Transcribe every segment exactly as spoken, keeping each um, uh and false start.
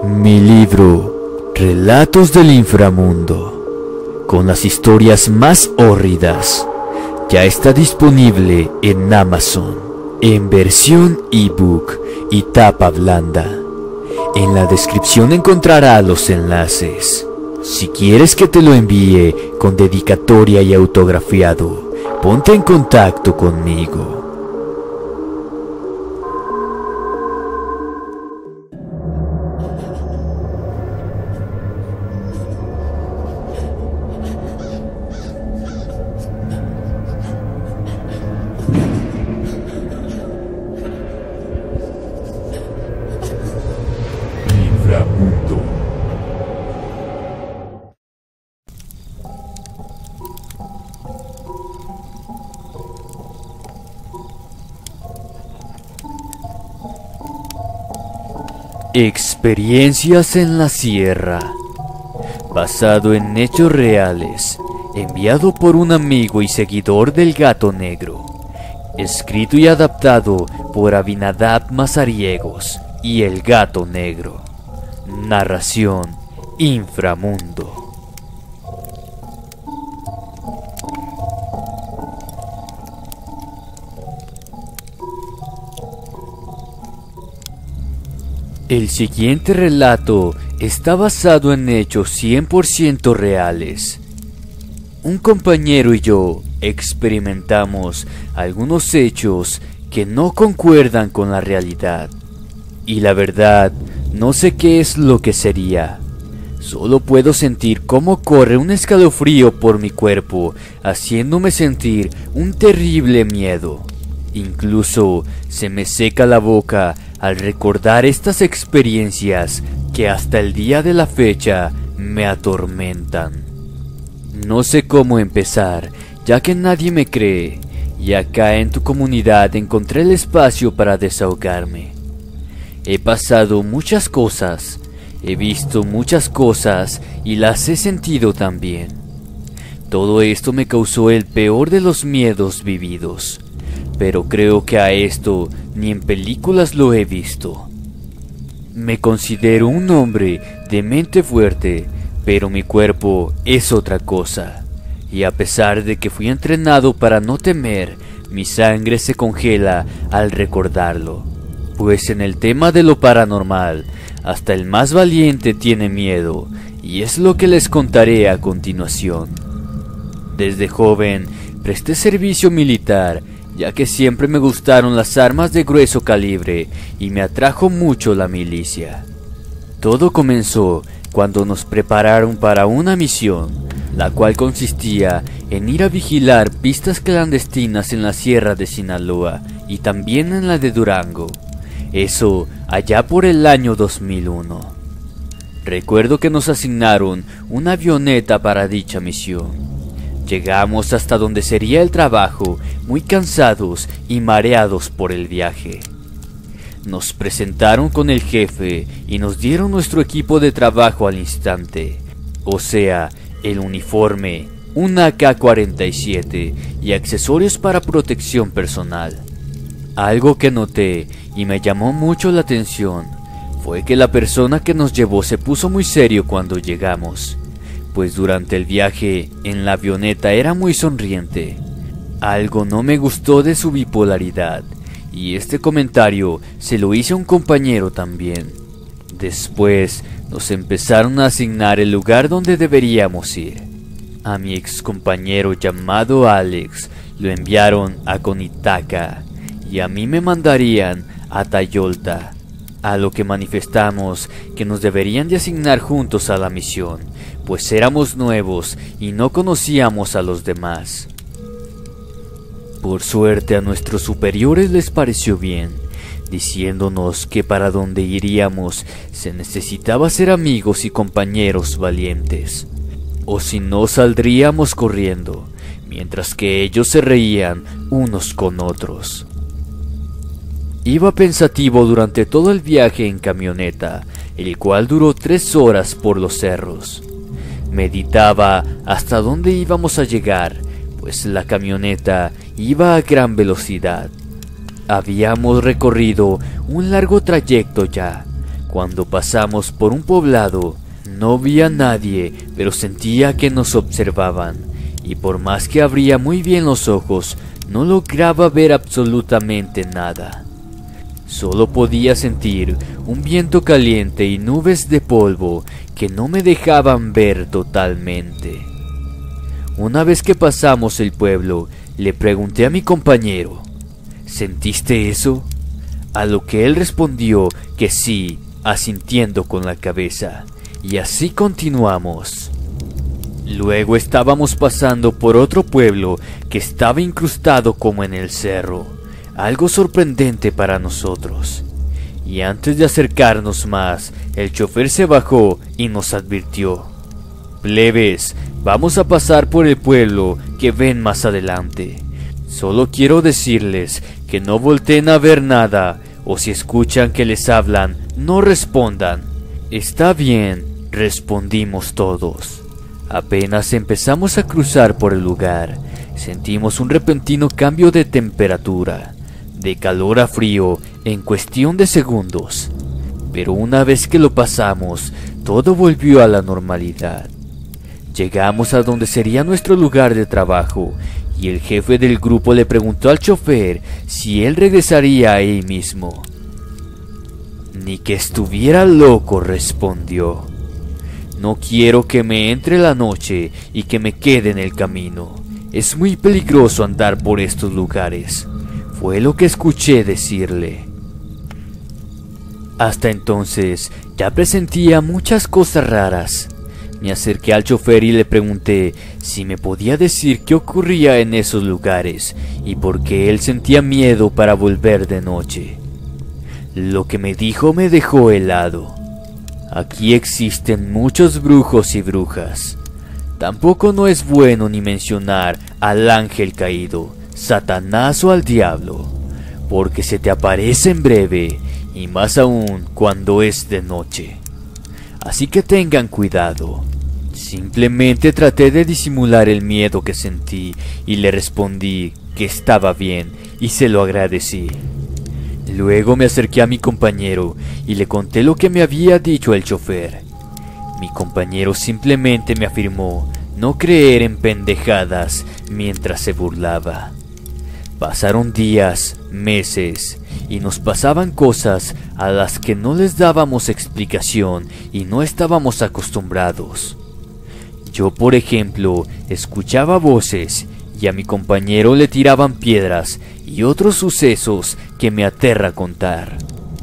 Mi libro, Relatos del Inframundo, con las historias más hórridas, ya está disponible en Amazon, en versión ebook y tapa blanda. En la descripción encontrarás los enlaces. Si quieres que te lo envíe con dedicatoria y autografiado, ponte en contacto conmigo. Inframundo. Experiencias en la Sierra, basado en hechos reales, enviado por un amigo y seguidor del Gato Negro, escrito y adaptado por Abinadab Mazariegos y el Gato Negro. Narración Inframundo. El siguiente relato está basado en hechos cien por ciento reales. Un compañero y yo experimentamos algunos hechos que no concuerdan con la realidad. Y la verdad, no sé qué es lo que sería. Solo puedo sentir cómo corre un escalofrío por mi cuerpo, haciéndome sentir un terrible miedo. Incluso se me seca la boca al recordar estas experiencias que hasta el día de la fecha me atormentan. No sé cómo empezar, ya que nadie me cree, y acá en tu comunidad encontré el espacio para desahogarme. He pasado muchas cosas, he visto muchas cosas y las he sentido también. Todo esto me causó el peor de los miedos vividos, pero creo que a esto ni en películas lo he visto. Me considero un hombre de mente fuerte, pero mi cuerpo es otra cosa, y a pesar de que fui entrenado para no temer, mi sangre se congela al recordarlo, pues en el tema de lo paranormal, hasta el más valiente tiene miedo, y es lo que les contaré a continuación. Desde joven presté servicio militar, ya que siempre me gustaron las armas de grueso calibre y me atrajo mucho la milicia. Todo comenzó cuando nos prepararon para una misión, la cual consistía en ir a vigilar pistas clandestinas en la sierra de Sinaloa y también en la de Durango. Eso allá por el año dos mil uno. Recuerdo que nos asignaron una avioneta para dicha misión. Llegamos hasta donde sería el trabajo, muy cansados y mareados por el viaje. Nos presentaron con el jefe y nos dieron nuestro equipo de trabajo al instante, o sea, el uniforme, una A K cuarenta y siete y accesorios para protección personal. Algo que noté y me llamó mucho la atención fue que la persona que nos llevó se puso muy serio cuando llegamos, pues durante el viaje en la avioneta era muy sonriente. Algo no me gustó de su bipolaridad, y este comentario se lo hice a un compañero también. Después nos empezaron a asignar el lugar donde deberíamos ir. A mi ex compañero llamado Alex lo enviaron a Conitaca, y a mí me mandarían a Tayolta, a lo que manifestamos que nos deberían de asignar juntos a la misión, pues éramos nuevos y no conocíamos a los demás. Por suerte a nuestros superiores les pareció bien, diciéndonos que para donde iríamos se necesitaba ser amigos y compañeros valientes, o si no saldríamos corriendo, mientras que ellos se reían unos con otros. Iba pensativo durante todo el viaje en camioneta, el cual duró tres horas por los cerros. Meditaba hasta dónde íbamos a llegar, pues la camioneta iba a gran velocidad. Habíamos recorrido un largo trayecto ya, Cuando pasamos por un poblado, no vi a nadie, pero sentía que nos observaban, y por más que abría muy bien los ojos, no lograba ver absolutamente nada. Solo podía sentir un viento caliente y nubes de polvo que no me dejaban ver totalmente. Una vez que pasamos el pueblo, le pregunté a mi compañero, ¿sentiste eso? A lo que él respondió que sí, asintiendo con la cabeza, y así continuamos. Luego estábamos pasando por otro pueblo que estaba incrustado como en el cerro, algo sorprendente para nosotros. Y antes de acercarnos más, el chofer se bajó y nos advirtió: plebes, vamos a pasar por el pueblo que ven más adelante. Solo quiero decirles que no volteen a ver nada, o si escuchan que les hablan, no respondan. Está bien, respondimos todos. Apenas empezamos a cruzar por el lugar, sentimos un repentino cambio de temperatura, de calor a frío en cuestión de segundos. Pero una vez que lo pasamos, todo volvió a la normalidad. Llegamos a donde sería nuestro lugar de trabajo, y el jefe del grupo le preguntó al chofer si él regresaría ahí mismo. Ni que estuviera loco, respondió. No quiero que me entre la noche y que me quede en el camino. Es muy peligroso andar por estos lugares, fue lo que escuché decirle. Hasta entonces ya presentía muchas cosas raras. Me acerqué al chofer y le pregunté si me podía decir qué ocurría en esos lugares y por qué él sentía miedo para volver de noche. Lo que me dijo me dejó helado. Aquí existen muchos brujos y brujas. Tampoco no es bueno ni mencionar al ángel caído, Satanás o al diablo, porque se te aparece en breve, y más aún cuando es de noche. Así que tengan cuidado. Simplemente traté de disimular el miedo que sentí y le respondí que estaba bien y se lo agradecí. Luego me acerqué a mi compañero y le conté lo que me había dicho el chofer. Mi compañero simplemente me afirmó no creer en pendejadas mientras se burlaba. Pasaron días, meses, y nos pasaban cosas a las que no les dábamos explicación y no estábamos acostumbrados. Yo, por ejemplo, escuchaba voces y a mi compañero le tiraban piedras y otros sucesos que me aterra contar.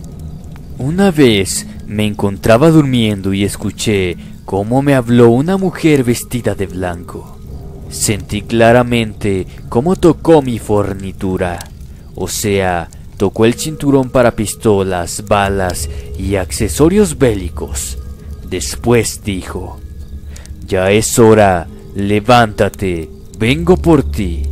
Una vez me encontraba durmiendo y escuché cómo me habló una mujer vestida de blanco. Sentí claramente cómo tocó mi fornitura, o sea, tocó el cinturón para pistolas, balas y accesorios bélicos. Después dijo: ya es hora, levántate, vengo por ti.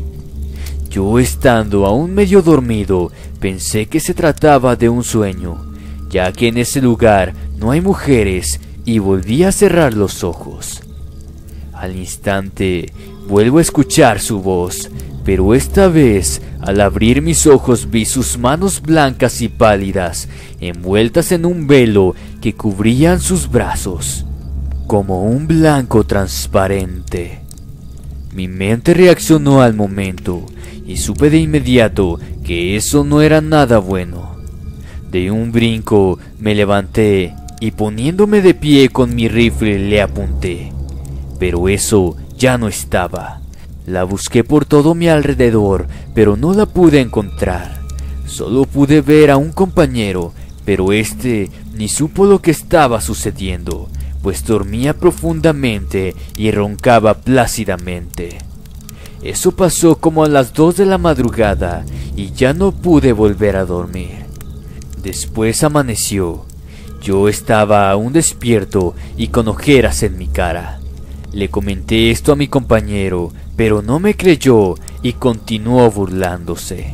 Yo, estando aún medio dormido, pensé que se trataba de un sueño, ya que en ese lugar no hay mujeres, y volví a cerrar los ojos. Al instante, vuelvo a escuchar su voz, pero esta vez, al abrir mis ojos vi sus manos blancas y pálidas, envueltas en un velo que cubrían sus brazos, como un blanco transparente. Mi mente reaccionó al momento, y supe de inmediato que eso no era nada bueno. De un brinco me levanté y poniéndome de pie con mi rifle le apunté. Pero eso ya no estaba. La busqué por todo mi alrededor, pero no la pude encontrar. Solo pude ver a un compañero, pero este ni supo lo que estaba sucediendo, pues dormía profundamente y roncaba plácidamente. Eso pasó como a las dos de la madrugada y ya no pude volver a dormir. Después amaneció. Yo estaba aún despierto y con ojeras en mi cara. Le comenté esto a mi compañero, pero no me creyó y continuó burlándose.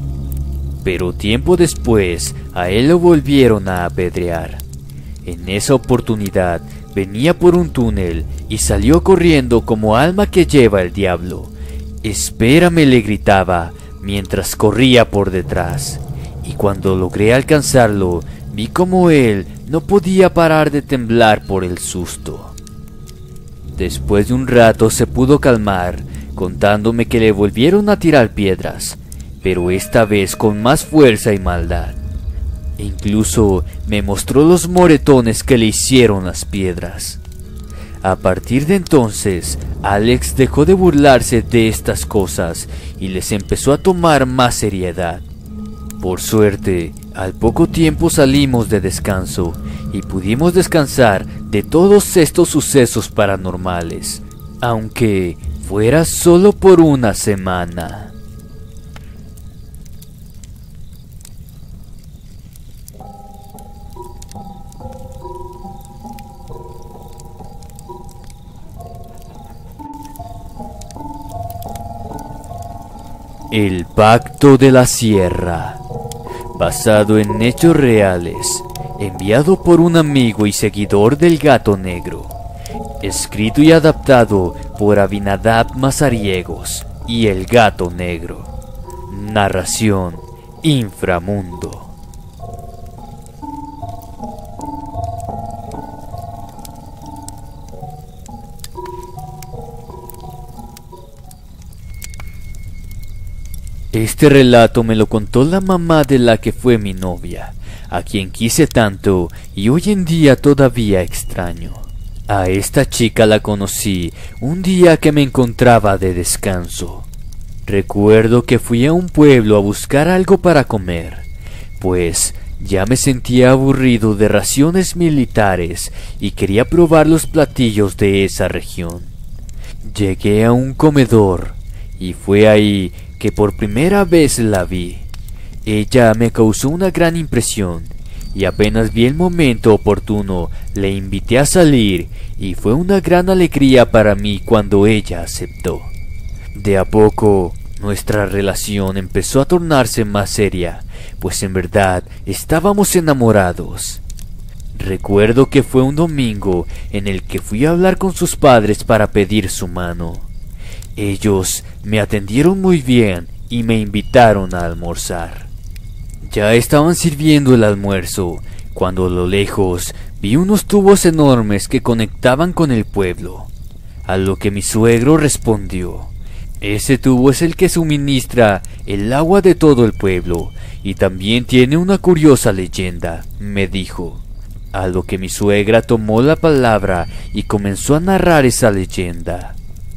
Pero tiempo después, a él lo volvieron a apedrear. En esa oportunidad, venía por un túnel y salió corriendo como alma que lleva el diablo. «Espérame», le gritaba, mientras corría por detrás. Y cuando logré alcanzarlo, Vi como él no podía parar de temblar por el susto. Después de un rato se pudo calmar, contándome que le volvieron a tirar piedras, pero esta vez con más fuerza y maldad. Incluso me mostró los moretones que le hicieron las piedras. A partir de entonces, Alex dejó de burlarse de estas cosas y les empezó a tomar más seriedad. Por suerte, al poco tiempo salimos de descanso y pudimos descansar de todos estos sucesos paranormales, aunque fuera solo por una semana. El Pacto de la Sierra, basado en hechos reales, enviado por un amigo y seguidor del Gato Negro, escrito y adaptado por Abinadab Mazariegos y el Gato Negro. Narración Inframundo. Este relato me lo contó la mamá de la que fue mi novia, a quien quise tanto y hoy en día todavía extraño. A esta chica la conocí un día que me encontraba de descanso. Recuerdo que fui a un pueblo a buscar algo para comer, pues ya me sentía aburrido de raciones militares y quería probar los platillos de esa región. Llegué a un comedor y fue ahí que por primera vez la vi. Ella me causó una gran impresión y apenas vi el momento oportuno le invité a salir y fue una gran alegría para mí cuando ella aceptó. De a poco nuestra relación empezó a tornarse más seria, pues en verdad estábamos enamorados. Recuerdo que fue un domingo en el que fui a hablar con sus padres para pedir su mano. Ellos me atendieron muy bien y me invitaron a almorzar. Ya estaban sirviendo el almuerzo, cuando a lo lejos vi unos tubos enormes que conectaban con el pueblo, a lo que mi suegro respondió: ese tubo es el que suministra el agua de todo el pueblo, y también tiene una curiosa leyenda, me dijo. A lo que mi suegra tomó la palabra y comenzó a narrar esa leyenda.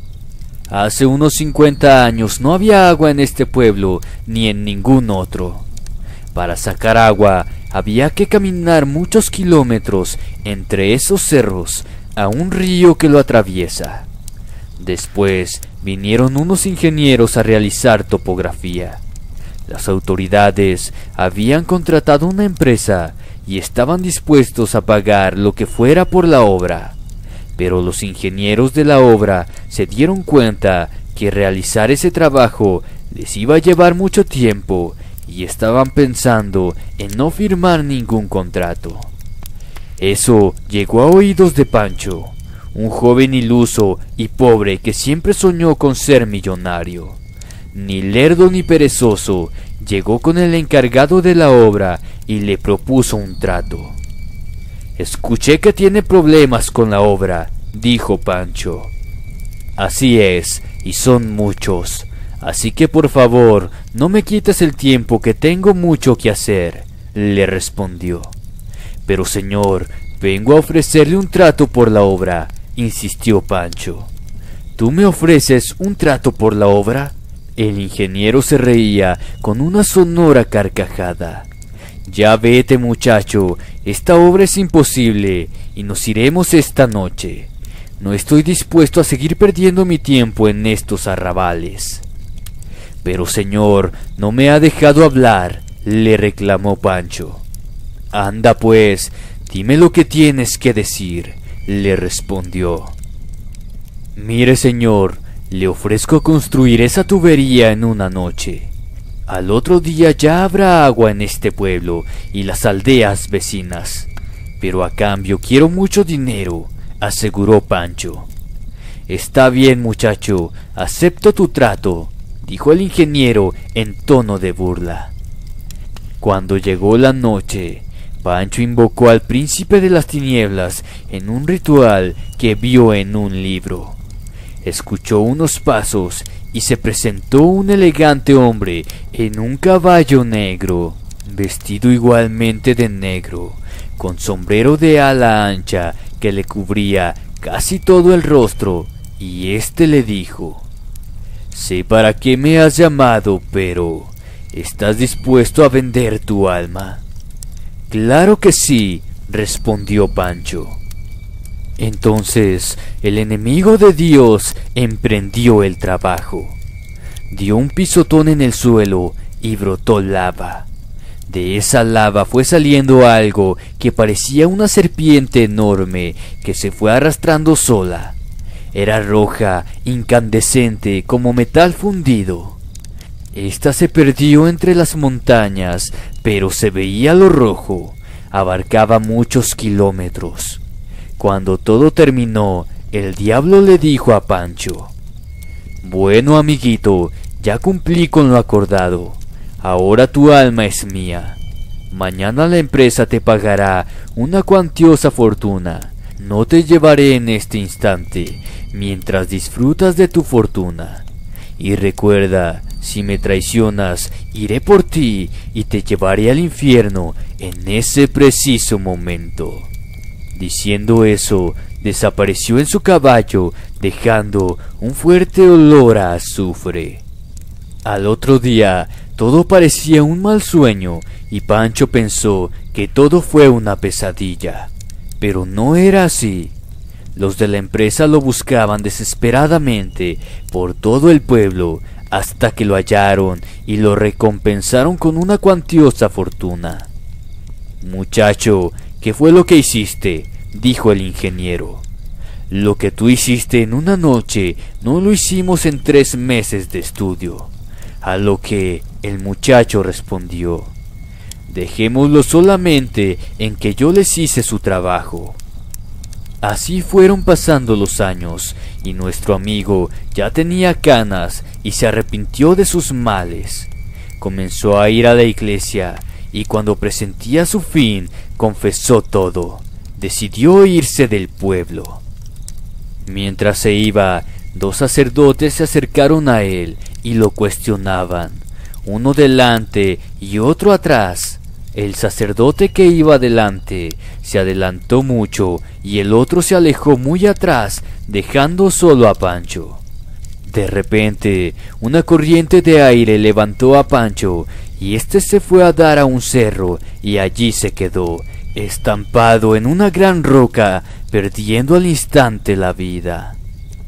Hace unos cincuenta años no había agua en este pueblo ni en ningún otro. Para sacar agua había que caminar muchos kilómetros entre esos cerros a un río que lo atraviesa. Después vinieron unos ingenieros a realizar topografía. Las autoridades habían contratado una empresa y estaban dispuestos a pagar lo que fuera por la obra. Pero los ingenieros de la obra se dieron cuenta que realizar ese trabajo les iba a llevar mucho tiempo y estaban pensando en no firmar ningún contrato. Eso llegó a oídos de Pancho, un joven iluso y pobre que siempre soñó con ser millonario. Ni lerdo ni perezoso, llegó con el encargado de la obra y le propuso un trato. Escuché que tiene problemas con la obra, dijo Pancho. Así es, y son muchos, así que por favor no me quites el tiempo que tengo mucho que hacer, le respondió. Pero señor, vengo a ofrecerle un trato por la obra, insistió Pancho. ¿Tú me ofreces un trato por la obra? El ingeniero se reía con una sonora carcajada. Ya vete, muchacho, esta obra es imposible y nos iremos esta noche. No estoy dispuesto a seguir perdiendo mi tiempo en estos arrabales. Pero señor, no me ha dejado hablar, le reclamó Pancho. Anda pues, dime lo que tienes que decir, le respondió. Mire señor, le ofrezco construir esa tubería en una noche. Al otro día ya habrá agua en este pueblo y las aldeas vecinas. Pero a cambio quiero mucho dinero, aseguró Pancho. Está bien, muchacho, acepto tu trato, dijo el ingeniero en tono de burla. Cuando llegó la noche, Pancho invocó al príncipe de las tinieblas en un ritual que vio en un libro. Escuchó unos pasos y se presentó un elegante hombre en un caballo negro, vestido igualmente de negro, con sombrero de ala ancha que le cubría casi todo el rostro, y éste le dijo: «Sé para qué me has llamado, pero ¿estás dispuesto a vender tu alma?». «Claro que sí», respondió Pancho. Entonces el enemigo de Dios emprendió el trabajo. Dio un pisotón en el suelo y brotó lava. De esa lava fue saliendo algo que parecía una serpiente enorme que se fue arrastrando sola. Era roja, incandescente como metal fundido. Esta se perdió entre las montañas, pero se veía lo rojo. Abarcaba muchos kilómetros. Cuando todo terminó, el diablo le dijo a Pancho: «Bueno, amiguito, ya cumplí con lo acordado. Ahora tu alma es mía. Mañana la empresa te pagará una cuantiosa fortuna. No te llevaré en este instante, mientras disfrutas de tu fortuna. Y recuerda, si me traicionas, iré por ti y te llevaré al infierno en ese preciso momento». Diciendo eso, desapareció en su caballo, dejando un fuerte olor a azufre. Al otro día, todo parecía un mal sueño, y Pancho pensó que todo fue una pesadilla. Pero no era así. Los de la empresa lo buscaban desesperadamente por todo el pueblo, hasta que lo hallaron y lo recompensaron con una cuantiosa fortuna. «Muchacho, ¿qué fue lo que hiciste?», dijo el ingeniero. «Lo que tú hiciste en una noche no lo hicimos en tres meses de estudio». A lo que el muchacho respondió: «Dejémoslo solamente en que yo les hice su trabajo». Así fueron pasando los años, y nuestro amigo ya tenía canas y se arrepintió de sus males. Comenzó a ir a la iglesia, y cuando presentía su fin, confesó todo. Decidió irse del pueblo. Mientras se iba, dos sacerdotes se acercaron a él y lo cuestionaban, uno delante y otro atrás. El sacerdote que iba delante se adelantó mucho y el otro se alejó muy atrás, dejando solo a Pancho. De repente, una corriente de aire levantó a Pancho y éste se fue a dar a un cerro y allí se quedó, estampado en una gran roca, perdiendo al instante la vida.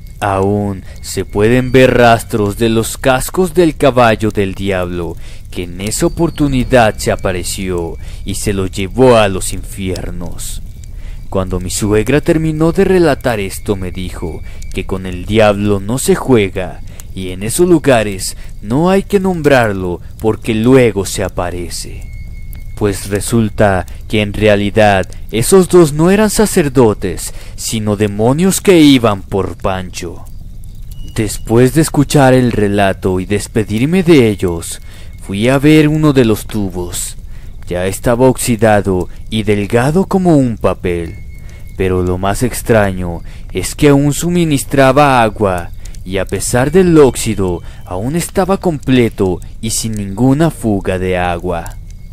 Aún se pueden ver rastros de los cascos del caballo del diablo, que en esa oportunidad se apareció y se lo llevó a los infiernos. Cuando mi suegra terminó de relatar esto, me dijo que con el diablo no se juega, y en esos lugares no hay que nombrarlo porque luego se aparece. Pues resulta que en realidad esos dos no eran sacerdotes, sino demonios que iban por Pancho. Después de escuchar el relato y despedirme de ellos, fui a ver uno de los tubos. Ya estaba oxidado y delgado como un papel, pero lo más extraño es que aún suministraba agua, y a pesar del óxido, aún estaba completo y sin ninguna fuga de agua.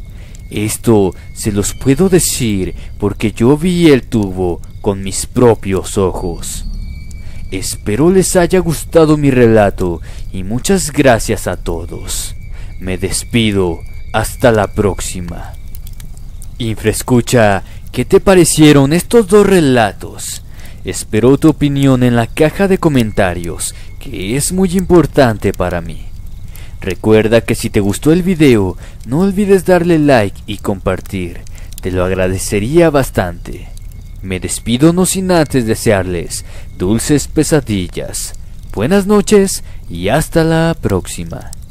Esto se los puedo decir porque yo vi el tubo con mis propios ojos. Espero les haya gustado mi relato y muchas gracias a todos. Me despido, hasta la próxima. Infraescucha, ¿qué te parecieron estos dos relatos? Espero tu opinión en la caja de comentarios, que es muy importante para mí. Recuerda que si te gustó el video, no olvides darle like y compartir, te lo agradecería bastante. Me despido no sin antes desearles dulces pesadillas, buenas noches y hasta la próxima.